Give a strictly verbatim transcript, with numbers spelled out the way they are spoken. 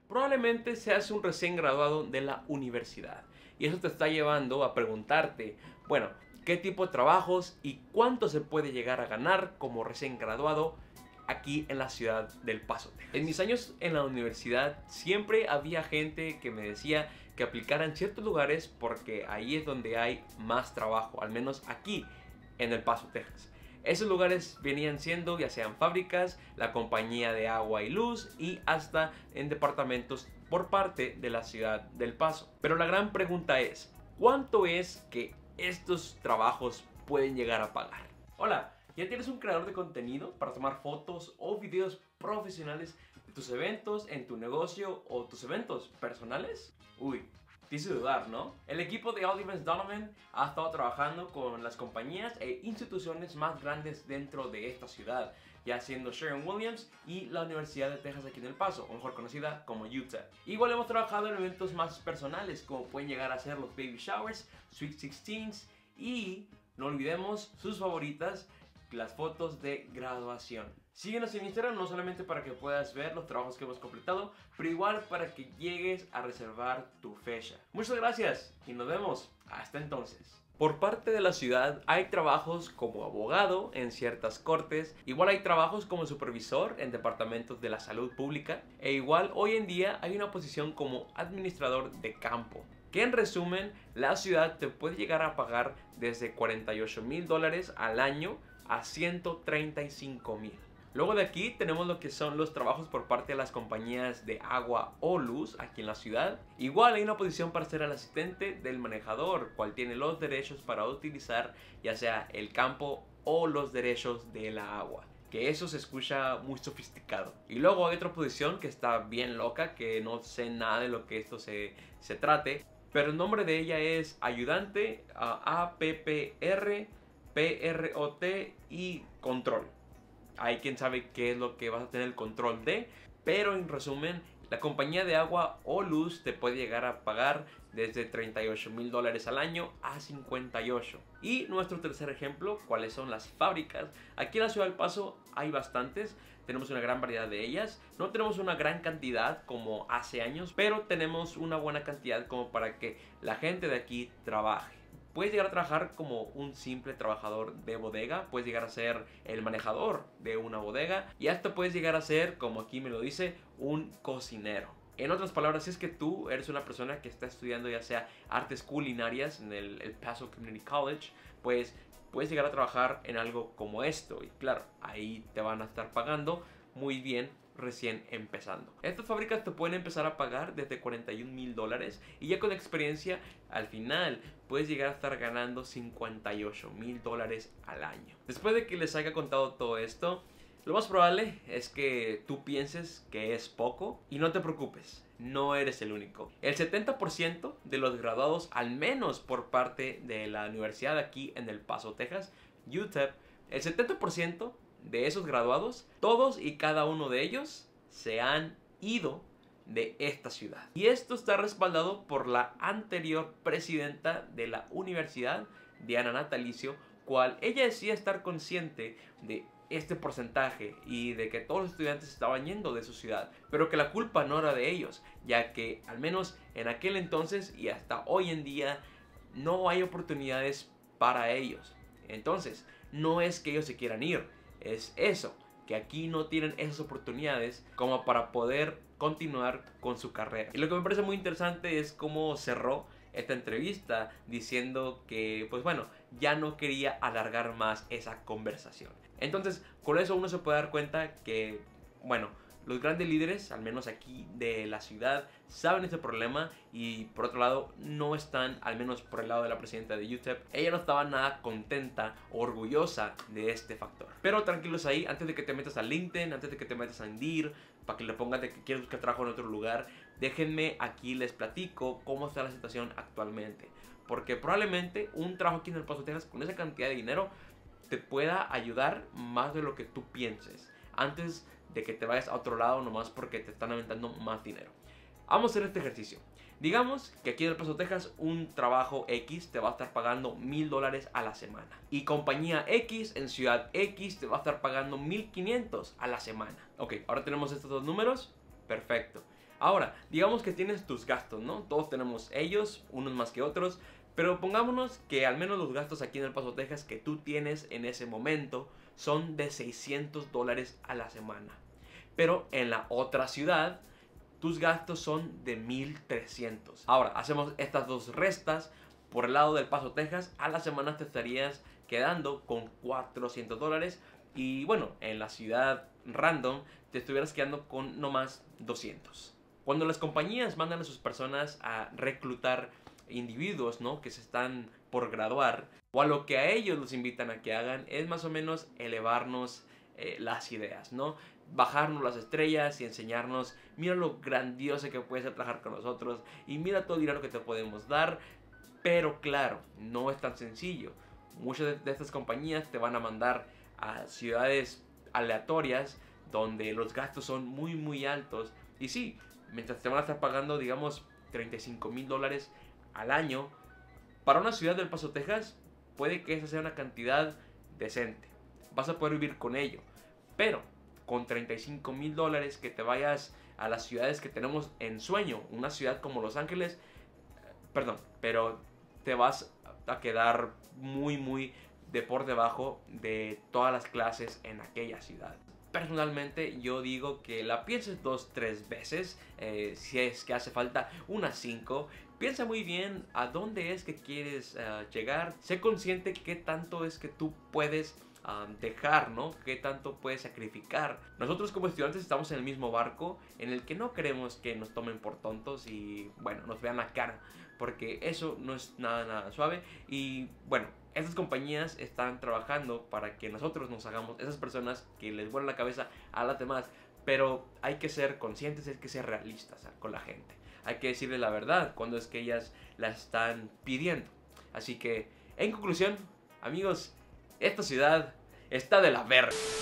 Probablemente seas un recién graduado de la universidad y eso te está llevando a preguntarte, bueno, ¿qué tipo de trabajos y cuánto se puede llegar a ganar como recién graduado aquí en la ciudad del Paso, Texas? En mis años en la universidad siempre había gente que me decía que aplicara en ciertos lugares porque ahí es donde hay más trabajo, al menos aquí en El Paso, Texas. Esos lugares venían siendo ya sean fábricas, la compañía de agua y luz y hasta en departamentos por parte de la ciudad del Paso. Pero la gran pregunta es, ¿cuánto es que estos trabajos pueden llegar a pagar? Hola, ¿ya tienes un creador de contenido para tomar fotos o videos profesionales de tus eventos en tu negocio o tus eventos personales? Uy, te hice dudar, ¿no? El equipo de Oliver Donovan ha estado trabajando con las compañías e instituciones más grandes dentro de esta ciudad, ya siendo Sherwin-Williams y la Universidad de Texas aquí en El Paso, o mejor conocida como U T E P. Igual hemos trabajado en eventos más personales, como pueden llegar a ser los baby showers, sweet sixteens y, no olvidemos, sus favoritas, las fotos de graduación. Síguenos en Instagram no solamente para que puedas ver los trabajos que hemos completado, pero igual para que llegues a reservar tu fecha. Muchas gracias y nos vemos hasta entonces. Por parte de la ciudad hay trabajos como abogado en ciertas cortes, igual hay trabajos como supervisor en departamentos de la salud pública e igual hoy en día hay una posición como administrador de campo, que en resumen la ciudad te puede llegar a pagar desde cuarenta y ocho mil dólares al año a ciento treinta y cinco mil. Luego de aquí tenemos lo que son los trabajos por parte de las compañías de agua o luz aquí en la ciudad. Igual hay una posición para ser el asistente del manejador, cual tiene los derechos para utilizar ya sea el campo o los derechos de la agua, que eso se escucha muy sofisticado. Y luego hay otra posición que está bien loca, que no sé nada de lo que esto se, se trate, pero el nombre de ella es ayudante uh, A P P R, P R O T y control. Hay quien sabe qué es lo que vas a tener el control de, pero en resumen, la compañía de agua o luz te puede llegar a pagar desde treinta y ocho mil dólares al año a cincuenta y ocho. Y nuestro tercer ejemplo, ¿cuáles son las fábricas? Aquí en la ciudad del Paso hay bastantes, tenemos una gran variedad de ellas. No tenemos una gran cantidad como hace años, pero tenemos una buena cantidad como para que la gente de aquí trabaje. Puedes llegar a trabajar como un simple trabajador de bodega, puedes llegar a ser el manejador de una bodega y hasta puedes llegar a ser, como aquí me lo dice, un cocinero. En otras palabras, si es que tú eres una persona que está estudiando ya sea artes culinarias en el, el Paso Community College, pues puedes llegar a trabajar en algo como esto y claro, ahí te van a estar pagando muy bien recién empezando. Estas fábricas te pueden empezar a pagar desde cuarenta y un mil dólares y ya con experiencia al final puedes llegar a estar ganando cincuenta y ocho mil dólares al año. Después de que les haya contado todo esto, lo más probable es que tú pienses que es poco y no te preocupes, no eres el único. El setenta por ciento de los graduados, al menos por parte de la universidad aquí en El Paso, Texas, U T E P, el setenta por ciento de esos graduados, todos y cada uno de ellos se han ido de esta ciudad. Y esto está respaldado por la anterior presidenta de la universidad, Diana Natalicio, cual ella decía estar consciente de este porcentaje y de que todos los estudiantes estaban yendo de su ciudad, pero que la culpa no era de ellos, ya que al menos en aquel entonces y hasta hoy en día no hay oportunidades para ellos. Entonces, no es que ellos se quieran ir, es eso, que aquí no tienen esas oportunidades como para poder continuar con su carrera. Y lo que me parece muy interesante es cómo cerró esta entrevista diciendo que, pues bueno, ya no quería alargar más esa conversación. Entonces, con eso uno se puede dar cuenta que, bueno, los grandes líderes, al menos aquí de la ciudad, saben este problema y por otro lado no están, al menos por el lado de la presidenta de U T E P, ella no estaba nada contenta o orgullosa de este factor. Pero tranquilos ahí, antes de que te metas a LinkedIn, antes de que te metas a Indeed, para que le pongas de que quieres buscar trabajo en otro lugar, déjenme aquí les platico cómo está la situación actualmente. Porque probablemente un trabajo aquí en El Paso, Texas, con esa cantidad de dinero, te pueda ayudar más de lo que tú pienses, antes de que te vayas a otro lado nomás porque te están aventando más dinero. Vamos a hacer este ejercicio. Digamos que aquí en El Paso, Texas, un trabajo X te va a estar pagando mil dólares a la semana. Y compañía X en ciudad X te va a estar pagando mil quinientos a la semana. Ok, ahora tenemos estos dos números. Perfecto. Ahora, digamos que tienes tus gastos, ¿no? Todos tenemos ellos, unos más que otros, pero pongámonos que al menos los gastos aquí en El Paso, Texas, que tú tienes en ese momento son de seiscientos dólares a la semana. Pero en la otra ciudad, tus gastos son de mil trescientos. Ahora, hacemos estas dos restas. Por el lado del Paso, Texas, a la semana te estarías quedando con cuatrocientos dólares. Y bueno, en la ciudad random te estuvieras quedando con nomás doscientos. Cuando las compañías mandan a sus personas a reclutar individuos, ¿no?, que se están por graduar, o a lo que a ellos los invitan a que hagan, es más o menos elevarnos eh, las ideas, ¿no? Bajarnos las estrellas y enseñarnos, mira lo grandioso que puede ser trabajar con nosotros y mira todo el dinero que te podemos dar. Pero claro, no es tan sencillo. Muchas de, de estas compañías te van a mandar a ciudades aleatorias donde los gastos son muy muy altos. Y sí, mientras te van a estar pagando, digamos, treinta y cinco mil dólares al año, para una ciudad del Paso, Texas, puede que esa sea una cantidad decente. Vas a poder vivir con ello. Pero con treinta y cinco mil dólares que te vayas a las ciudades que tenemos en sueño, una ciudad como Los Ángeles, perdón, pero te vas a quedar muy muy de por debajo de todas las clases en aquella ciudad. Personalmente yo digo que la pienses dos, tres veces, eh, si es que hace falta unas cinco. Piensa muy bien a dónde es que quieres uh, llegar. Sé consciente qué tanto es que tú puedes um, dejar, ¿no? Qué tanto puedes sacrificar. Nosotros como estudiantes estamos en el mismo barco en el que no queremos que nos tomen por tontos y, bueno, nos vean la cara, porque eso no es nada, nada suave. Y, bueno, estas compañías están trabajando para que nosotros nos hagamos esas personas que les vuelan la cabeza a las demás. Pero hay que ser conscientes, hay que ser realistas con la gente. Hay que decirle la verdad cuando es que ellas la están pidiendo. Así que, en conclusión, amigos, esta ciudad está de la verga.